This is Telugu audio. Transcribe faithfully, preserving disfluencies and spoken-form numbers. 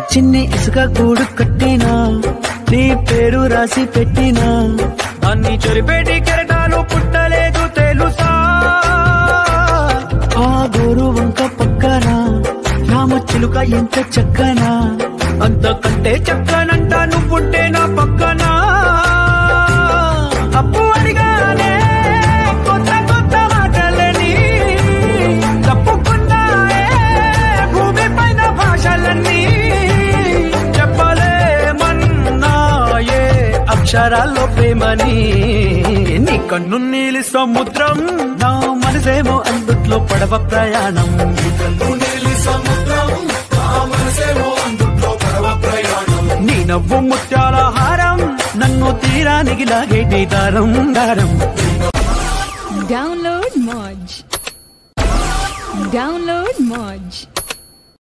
చిన్ని ఇసుక గూడు కట్టినా నీ పేరు రాసి పెట్టినా అన్ని చెరిపేటి కెరటాలు పుట్టలేదు తెలుసా ఆ గోరు వంక పక్కన రామచిలుక ఎంత చక్కనా అంతకంటే చక్కనంట నువ్వుంటే నా పక్కన అప్పు అడిగానే కొత్త కొత్త మాటలని తప్పుకున్నాయే భూమి పైన భాషలన్నీ చెప్పలేమన్నాయే అక్షరాల్లో ప్రేమని నీ కన్ను నీలి సముద్రం నా మనసేమో అందుట్లో పడవ ప్రయాణం నీ నవ్వు ముత్యాల హారం నన్ను తీరానికి లాగేటి దారం దారం డౌన్లోడ్ మోజ్ డౌన్లోడ్ మోజ్